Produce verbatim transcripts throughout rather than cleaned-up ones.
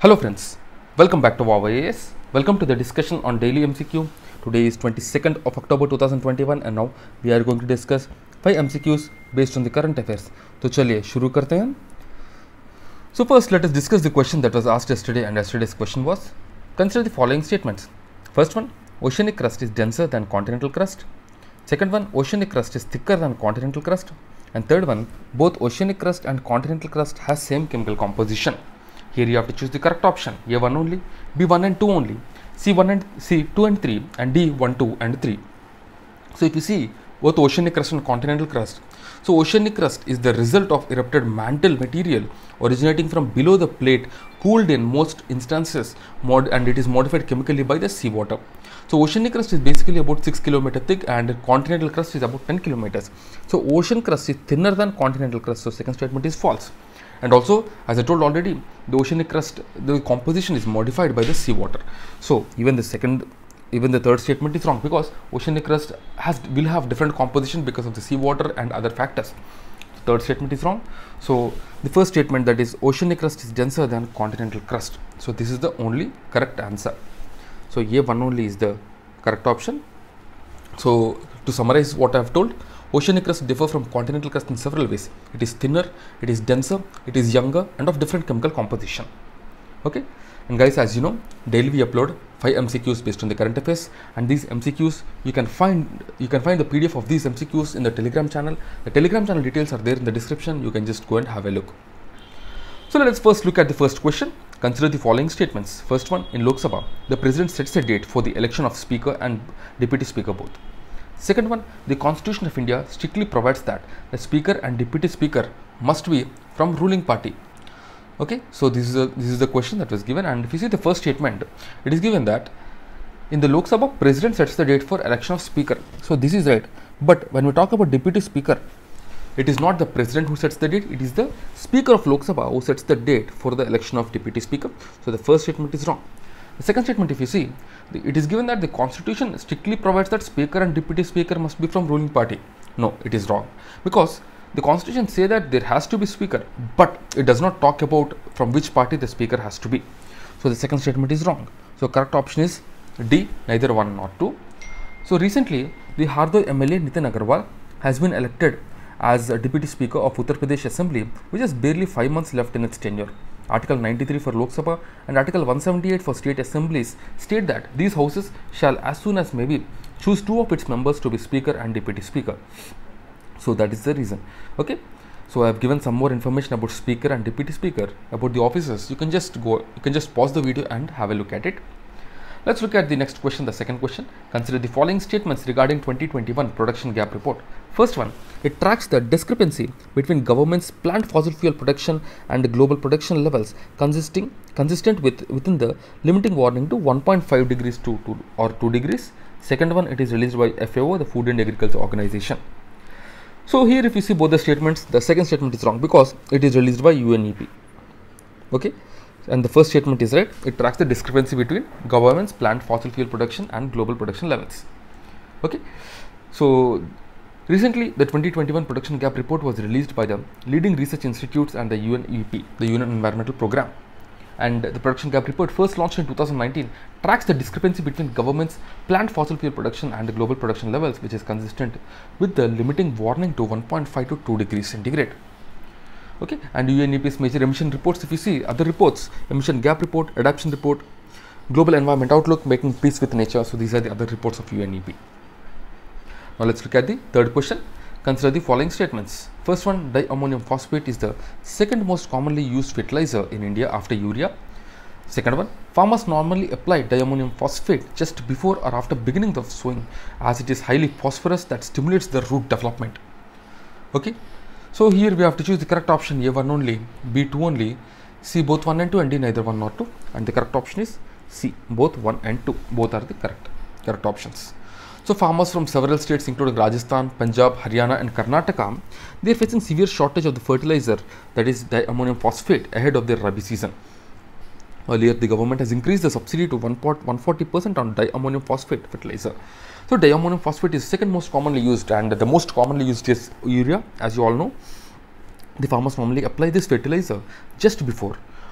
Hello friends, welcome back to Wow I A S. Welcome to the discussion on daily M C Q. Today is twenty-second of October two thousand twenty-one and now we are going to discuss five M C Qs based on the current affairs. तो चलिए शुरू करते हैं. So first let us discuss the question that was asked yesterday, and yesterday's question was, consider the following statements. First one, oceanic crust is denser than continental crust. Second one, oceanic crust is thicker than continental crust. And third one, both oceanic crust and continental crust has same chemical composition. Here you have to choose the correct option. A one only, B one and two only, C one and C two and three, and D one, two and three. So if you see both oceanic crust and continental crust, so oceanic crust is the result of erupted mantle material originating from below the plate, cooled in most instances, mod and it is modified chemically by the seawater. So oceanic crust is basically about six kilometer thick and continental crust is about ten kilometers. So ocean crust is thinner than continental crust. So second statement is false. And also, as I told already, the oceanic crust, the composition is modified by the seawater. So even the second, even the third statement is wrong, because oceanic crust has will have different composition because of the seawater and other factors. Third statement is wrong. So the first statement, that is oceanic crust is denser than continental crust. So this is the only correct answer. So A one only is the correct option. So to summarize what I have told, oceanic crust differ from continental crust in several ways. It is thinner, it is denser, it is younger and of different chemical composition. Okay, and guys, as you know, daily we upload five M C Qs based on the current affairs, and these M C Qs you can find you can find the P D F of these M C Qs in the Telegram channel. The Telegram channel details are there in the description. You can just go and have a look. So let's first look at the first question. Consider the following statements. First one, in Lok Sabha, the president sets a date for the election of speaker and deputy speaker both. Second one, the Constitution of India strictly provides that the speaker and deputy speaker must be from ruling party. Okay, so this is a, this is the question that was given, and if you see the first statement, it is given that in the Lok Sabha, president sets the date for election of speaker. So this is right, but when we talk about deputy speaker, it is not the president who sets the date, it is the speaker of Lok Sabha who sets the date for the election of deputy speaker. So the first statement is wrong. The second statement, if you see, it is given that the Constitution strictly provides that speaker and deputy speaker must be from ruling party. No, it is wrong, because the Constitution say that there has to be speaker, but it does not talk about from which party the speaker has to be. So the second statement is wrong. So correct option is D, neither one nor two. So recently, the Hardoi M L A Nitin Agarwal has been elected as a deputy speaker of Uttar Pradesh Assembly, which has barely five months left in its tenure. Article ninety-three for Lok Sabha and Article one seventy-eight for state assemblies state that these houses shall, as soon as may be, choose two of its members to be speaker and deputy speaker. So that is the reason. Okay, so I have given some more information about speaker and deputy speaker, about the officers. You can just go, you can just pause the video and have a look at it. Let's look at the next question, the second question. Consider the following statements regarding twenty twenty-one production gap report. First one, it tracks the discrepancy between government's planned fossil fuel production and global production levels consisting consistent with within the limiting warning to one point five degrees to two or two degrees. Second one, it is released by F A O, the Food and Agriculture Organization. So here if you see both the statements, the second statement is wrong because it is released by U N E P. Okay, and the first statement is right. It tracks the discrepancy between government's planned fossil fuel production and global production levels. Okay, so recently the twenty twenty-one production gap report was released by the leading research institutes and the U N E P, the Union Environmental Programme. And the production gap report, first launched in two thousand nineteen, tracks the discrepancy between government's planned fossil fuel production and the global production levels, which is consistent with the limiting warning to one point five to two degrees centigrade. Okay, and U N E P's major emission reports, if you see other reports, emission gap report, adaptation report, global environment outlook, making peace with nature. So these are the other reports of U N E P. Now let's look at the third question. Consider the following statements. First one, diammonium phosphate is the second most commonly used fertilizer in India after urea. Second one, farmers normally apply diammonium phosphate just before or after beginning of sowing, as it is highly phosphorus that stimulates the root development. Okay, so here we have to choose the correct option, A one only, B two only, C both one and two, and D neither one nor two, and the correct option is C, both one and two. Both are the correct correct options. So farmers from several states including Rajasthan, Punjab, Haryana and Karnataka, they are facing severe shortage of the fertilizer, that is diammonium phosphate, ahead of their Rabi season. Earlier, the government has increased the subsidy to one hundred forty percent on diammonium phosphate fertilizer. So diammonium phosphate is second most commonly used, and the most commonly used is urea, as you all know. The farmers normally apply this fertilizer just before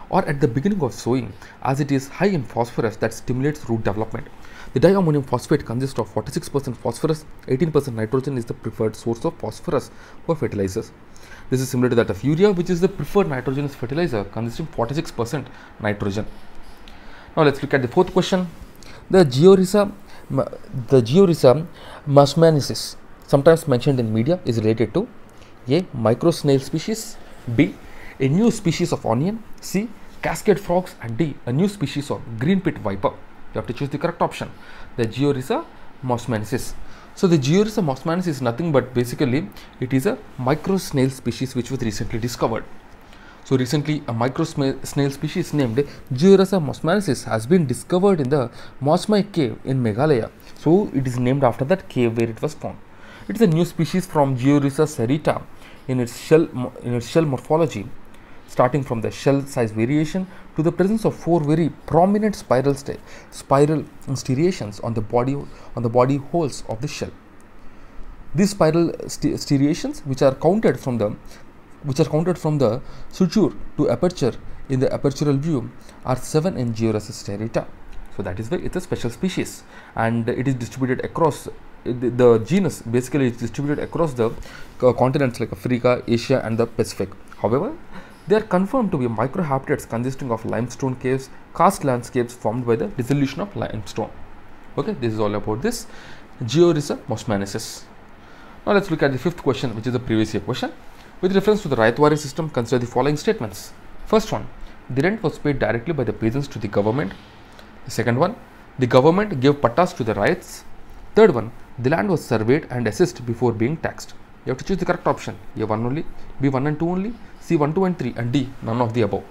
or at the beginning of sowing, as it is high in phosphorus that stimulates root development. The diammonium phosphate consists of forty-six percent phosphorus, eighteen percent nitrogen is the preferred source of phosphorus for fertilizers. This is similar to that of urea, which is the preferred nitrogenous fertilizer consisting forty-six percent nitrogen. Now let's look at the fourth question. The Georrhiza, the Georrhiza moschmanensis, sometimes mentioned in media, is related to A. micro snail species, B. a new species of onion, C. cascade frogs, and D. a new species of green pit viper. You have to choose the correct option. The Georrhiza moschmanensis. So the Georrhiza moschmanensis is nothing but basically it is a micro snail species which was recently discovered. So recently a micro snail species named Georrhiza moschmanensis has been discovered in the Mosmai cave in Meghalaya. So it is named after that cave where it was found. It is a new species from Georrhiza serrata in its shell in its shell morphology, starting from the shell size variation to the presence of four very prominent spiral spiral striations on the body on the body holes of the shell. These spiral striations, which are counted from the which are counted from the suture to aperture in the apertural view, are seven in Georrhiza serrata. So that is why it's a special species, and it is distributed across the, the genus. Basically, it's distributed across the uh, continents like Africa, Asia, and the Pacific. However, they are confirmed to be microhabitates consisting of limestone caves, karst landscapes formed by the dissolution of limestone. Okay, this is all about this Georrhiza moschmanensis. Now let's look at the fifth question, which is the previous year question. With reference to the Raitwari system, consider the following statements. First one, the rent was paid directly by the peasants to the government. The second one, the government gave pattas to the raids. Third one, the land was surveyed and assessed before being taxed. You have to choose the correct option. A one only, B one and two only, C one, two and three, and D none of the above.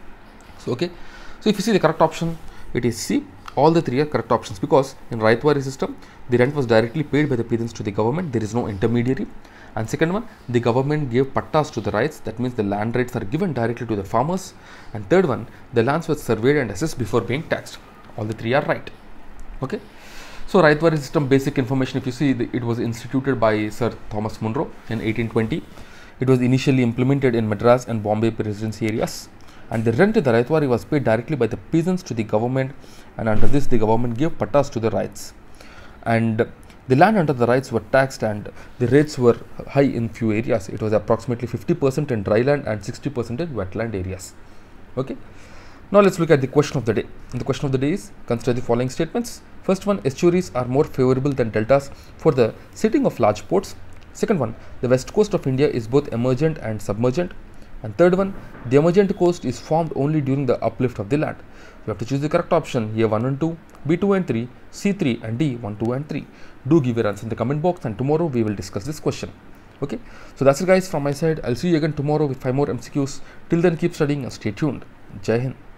So okay, so if you see the correct option, it is C. All the three are correct options, because in Raitwari system the rent was directly paid by the peasants to the government. There is no intermediary. And second one, the government gave pattas to the rights. That means the land rights are given directly to the farmers. And third one, the lands were surveyed and assessed before being taxed. All the three are right. Okay. So Raitwari system basic information, if you see, the, it was instituted by Sir Thomas Munro in eighteen twenty. It was initially implemented in Madras and Bombay presidency areas. And the rent in the Raitwari was paid directly by the peasants to the government. And under this, the government gave pattas to the rights. And the land under the rights were taxed, and the rates were high in few areas. It was approximately fifty percent in dry land and sixty percent in wetland areas. Okay. Now let's look at the question of the day. And the question of the day is, consider the following statements. First one, estuaries are more favorable than deltas for the sitting of large ports. Second one, the west coast of India is both emergent and submergent. And third one, the emergent coast is formed only during the uplift of the land. You have to choose the correct option. A one and two, B two and three, C three, and D one, two and three. Do give your answer in the comment box, and tomorrow we will discuss this question. Okay, so that's it guys from my side. I'll see you again tomorrow with five more M C Qs. Till then, keep studying and stay tuned. Jai Hind.